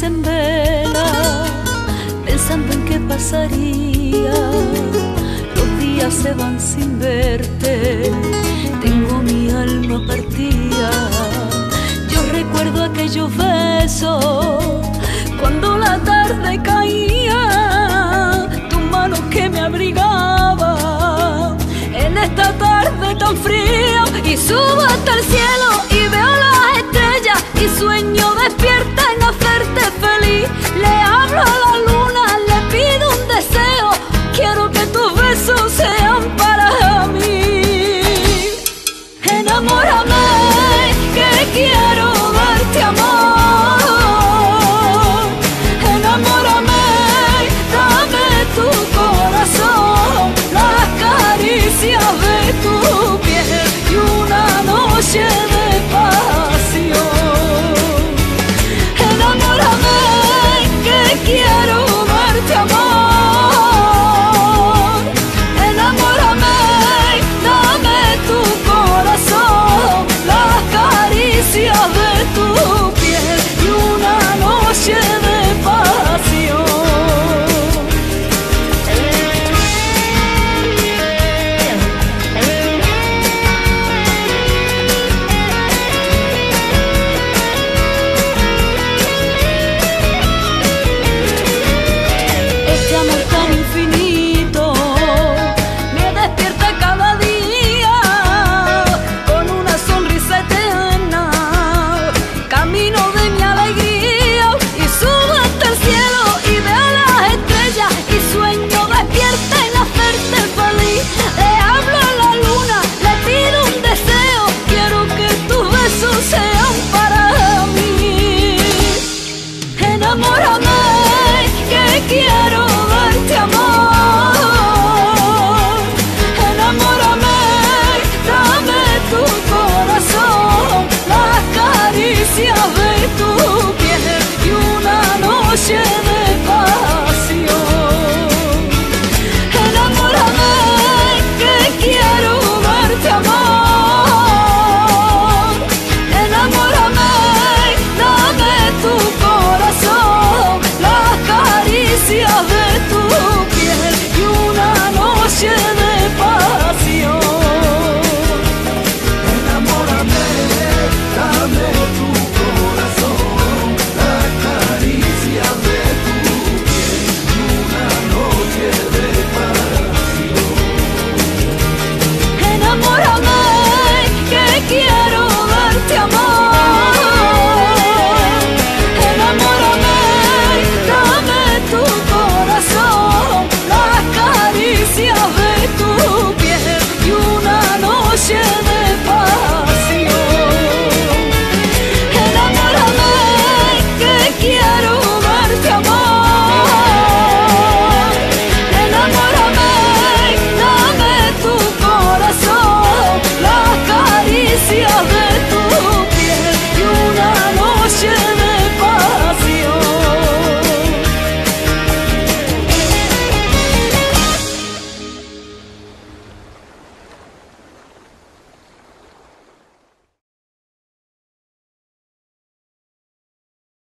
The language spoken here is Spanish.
noches en vela, pensando en qué pasaría. Los días se van sin verte, tengo mi alma partida. Yo recuerdo aquellos besos cuando la tarde caía, tu mano que me abrigaba en esta tarde tan fría. Y subo hasta el cielo y veo las estrellas y sueño despierta en hacerte feliz. Le hablo a la luna, le pido un deseo, quiero que tus besos sean para mí. Enamórame, que quiero darte amor. Enamórame, dame tu corazón, las caricias de tu piel y una noche de pasión. Enamórame, que quiero darte amor. Enamórame, dame tu corazón, las caricias de tu piel y una noche de pasión. Este amor tan infinito me despierta cada día con una sonrisa eterna, camino de mi alegría. Y subo hasta el cielo y veo las estrellas y sueño despierta en hacerte feliz. Le hablo a la luna, le pido un deseo, quiero que tus besos sean para mí. Enamórame, que quiero darte amor. Enamórame, dame tu corazón, las caricias de tu piel y una noche